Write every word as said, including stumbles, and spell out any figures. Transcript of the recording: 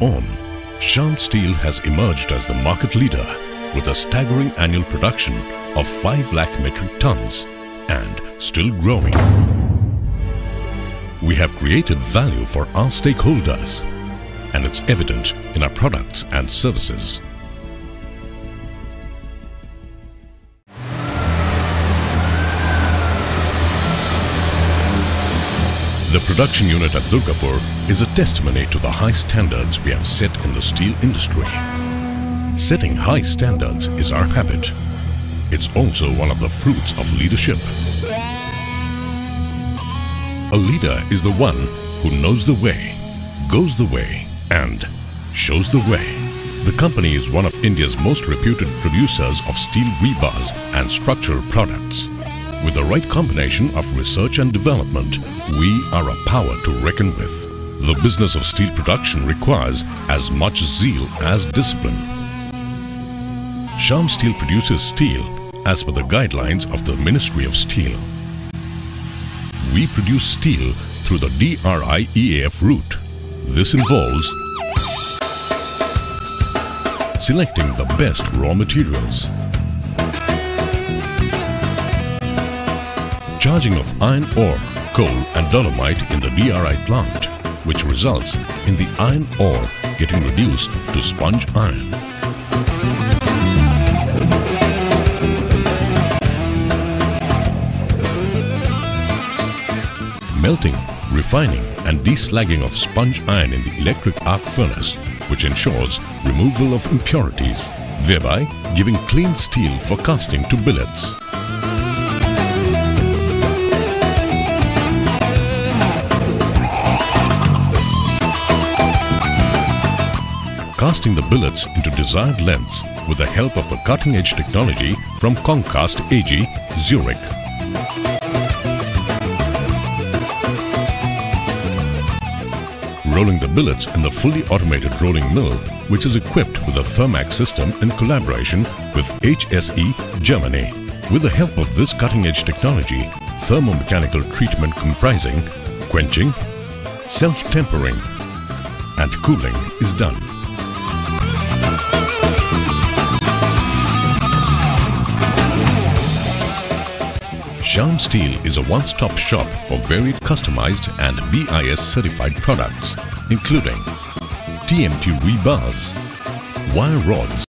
on, Shyam Steel has emerged as the market leader with a staggering annual production of five lakh metric tons and still growing. We have created value for our stakeholders, and it's evident in our products and services. The production unit at Durgapur is a testimony to the high standards we have set in the steel industry. Setting high standards is our habit. It's also one of the fruits of leadership. A leader is the one who knows the way, goes the way, and shows the way. The company is one of India's most reputed producers of steel rebars and structural products. With the right combination of research and development, we are a power to reckon with. The business of steel production requires as much zeal as discipline. Shyam Steel produces steel as per the guidelines of the Ministry of Steel. We produce steel through the D R I E A F route. This involves selecting the best raw materials, charging of iron ore, coal and dolomite in the D R I plant, which results in the iron ore getting reduced to sponge iron. Melting, refining and deslagging of sponge iron in the electric arc furnace, which ensures removal of impurities, thereby giving clean steel for casting to billets. Casting the billets into desired lengths with the help of the cutting-edge technology from Concast A G, Zurich. Rolling the billets in the fully automated rolling mill, which is equipped with a Thermax system in collaboration with H S E, Germany. With the help of this cutting-edge technology, thermomechanical treatment comprising quenching, self-tempering and cooling is done. Shyam Steel is a one-stop shop for varied customized and B I S certified products, including T M T rebars, wire rods,